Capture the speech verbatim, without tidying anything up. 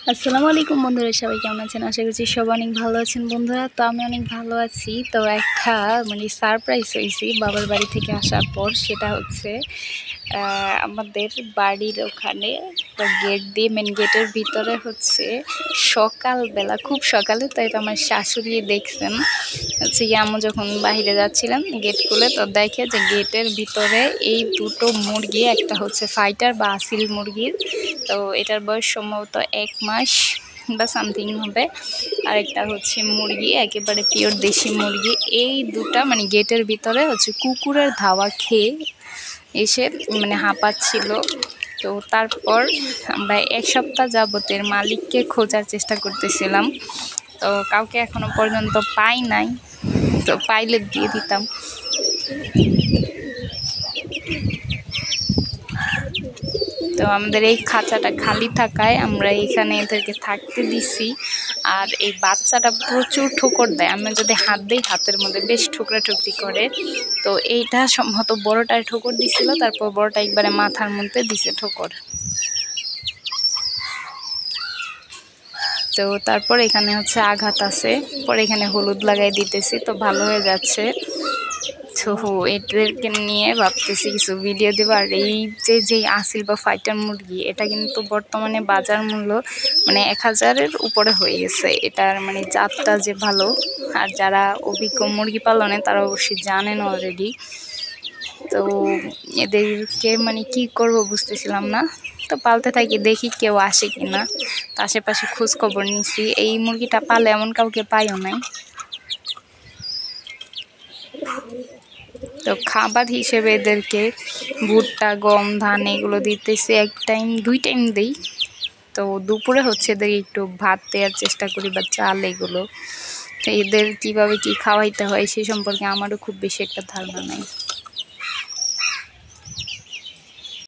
আসসালামু আলাইকুম বন্ধুরা, সবাই কেমন আছেন? আশা করছি সবাই অনেক ভালো আছেন বন্ধুরা। তো আমি অনেক ভালো আছি। তো একটা মানে সারপ্রাইজ হয়েছি বাবার বাড়ি থেকে আসার পর। সেটা হচ্ছে আমাদের বাড়ির ওখানে গেট দিয়ে, মেন গেটের ভিতরে হচ্ছে সকালবেলা, খুব সকালে, তাই তো আমার শাশুড়ি দেখছেন হচ্ছে কি, আমি যখন বাইরে যাচ্ছিলাম গেট খুলে, তো দেখে যে গেটের ভিতরে এই দুটো মুরগি, একটা হচ্ছে ফাইটার বা আসিল মুরগির, তো এটার বয়স সম্ভবত এক মাস বা সামথিং হবে, আর একটা হচ্ছে মুরগি একেবারে পিওর দেশি মুরগি। এই দুটা মানে গেটের ভিতরে হচ্ছে কুকুরের ধাওয়া খেয়ে এসে মানে হাঁপাচ্ছিল। তো তারপর আমরা এক সপ্তাহ যাবতের মালিককে খোঁজার চেষ্টা করতেছিলাম, তো কাউকে এখনো পর্যন্ত পাই নাই। তো পাইলে দিয়ে দিতাম। তো আমাদের এই খাঁচাটা খালি থাকায় আমরা এখানে এদেরকে থাকতে দিছি। আর এই বাচ্চাটা প্রচুর ঠোকর দেয়, আমরা যদি হাত দিই হাতের মধ্যে বেশ ঠুকরা ঠুকরি করে। তো এইটা সম্ভবত বড়টায় ঠোকর দিছিল, তারপর বড়টা একবারে মাথার মধ্যে দিছে ঠোকর। তো তারপর এখানে হচ্ছে আঘাত আছে, পরে এখানে হলুদ লাগাই দিতেছি, তো ভালো হয়ে যাচ্ছে। তো এদেরকে নিয়ে ভাবতেছি কিছু ভিডিও দেবো। আর এই যে যেই আসিল বা ফাইটার মুরগি, এটা কিন্তু বর্তমানে বাজার মূল্য মানে এক হাজারের উপরে হয়ে গেছে। এটার মানে জাতটা যে ভালো, আর যারা অভিজ্ঞ মুরগি পালনে তারা অবশ্যই জানেন অলরেডি। তো এদেরকে মানে কি করব বুঝতেছিলাম না, তো পালতে থাকি, দেখি কেউ আসে কি না। তো আশেপাশে খোঁজ খবর নিছি, এই মুরগিটা পালে এমন কাউকে পাইও নাই। তো খাবার হিসেবে এদেরকে ভুট্টা, গম, ধান এগুলো দিতেছি। এক টাইম দুই টাইম দিই। তো দুপুরে হচ্ছে এদের একটু ভাত দেওয়ার চেষ্টা করি বা চাল এগুলো। তো এদের কীভাবে কী খাওয়াইতে হয় সে সম্পর্কে আমারও খুব বেশি একটা ধারণা নেই।